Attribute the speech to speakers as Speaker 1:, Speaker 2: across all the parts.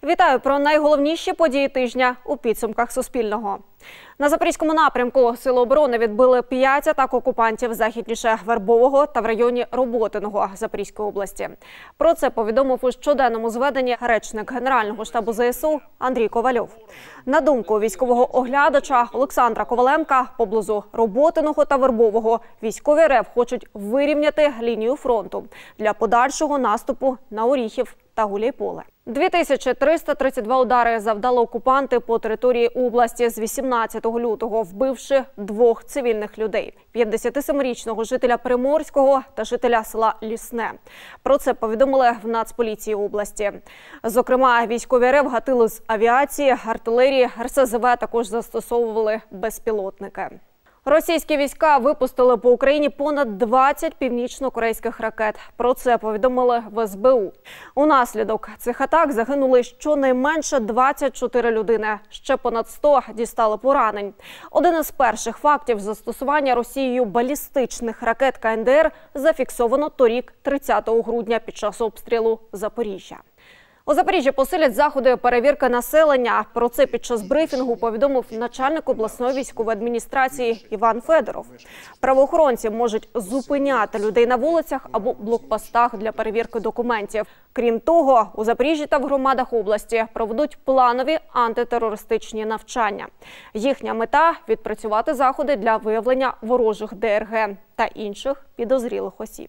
Speaker 1: Вітаю про найголовніші події тижня у підсумках Суспільного. На Запорізькому напрямку Сили оборони відбили 5 атак окупантів західніше Вербового та в районі Роботиного Запорізької області. Про це повідомив у щоденному зведенні речник Генерального штабу ЗСУ Андрій Ковальов. На думку військового оглядача Олександра Коваленка, поблизу Роботиного та Вербового військові РФ хочуть вирівняти лінію фронту для подальшого наступу на Оріхів та Гуляйполе. 2332 удари завдали окупанти по території області з 18 лютого, вбивши 2 цивільних людей – 57-річного жителя Приморського та жителя села Лісне. Про це повідомили в Нацполіції області. Зокрема, військові РФ гатили з авіації, артилерії, РСЗВ також застосовували безпілотники. Російські війська випустили по Україні понад 20 північно-корейських ракет. Про це повідомили в СБУ. Унаслідок цих атак загинули щонайменше 24 людини. Ще понад 100 дістали поранень. Один із перших фактів застосування Росією балістичних ракет КНДР зафіксовано торік 30 грудня під час обстрілу Запоріжжя. У Запоріжжі посилять заходи перевірки населення. Про це під час брифінгу повідомив начальник обласної військової адміністрації Іван Федоров. Правоохоронці можуть зупиняти людей на вулицях або блокпостах для перевірки документів. Крім того, у Запоріжжі та в громадах області проведуть планові антитерористичні навчання. Їхня мета – відпрацювати заходи для виявлення ворожих ДРГ та інших підозрілих осіб.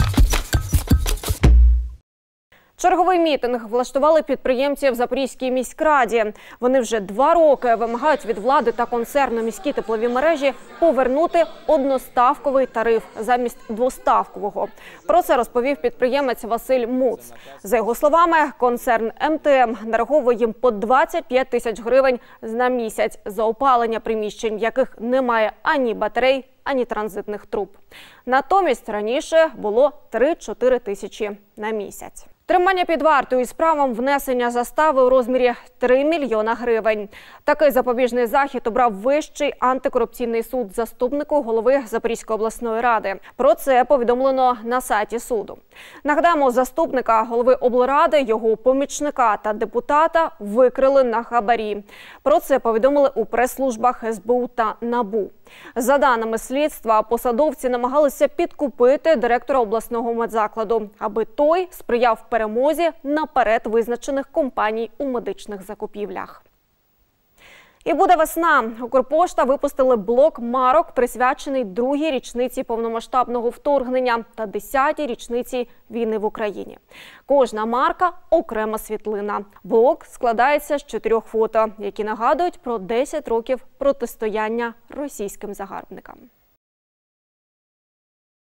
Speaker 1: Черговий мітинг влаштували підприємці в Запорізькій міськраді. Вони вже 2 роки вимагають від влади та концерну «Міські теплові мережі» повернути одноставковий тариф замість двоставкового. Про це розповів підприємець Василь Муц. За його словами, концерн МТМ нараховує їм по 25 тисяч гривень на місяць за опалення приміщень, в яких немає ані батарей, ані транзитних труб. Натомість раніше було 3-4 тисячі на місяць. Тримання під вартою із правом внесення застави у розмірі 3 мільйона гривень. Такий запобіжний захід обрав Вищий антикорупційний суд заступнику голови Запорізької обласної ради. Про це повідомлено на сайті суду. Нагадаємо, заступника голови облради, його помічника та депутата викрили на хабарі. Про це повідомили у прес-службах СБУ та НАБУ. За даними слідства, посадовці намагалися підкупити директора обласного медзакладу, аби той сприяв перемозі наперед визначених компаній у медичних закупівлях. І буде весна. Укрпошта випустили блок марок, присвячений 2-й річниці повномасштабного вторгнення та 10-й річниці війни в Україні. Кожна марка – окрема світлина. Блок складається з 4 фото, які нагадують про 10 років протистояння російським загарбникам.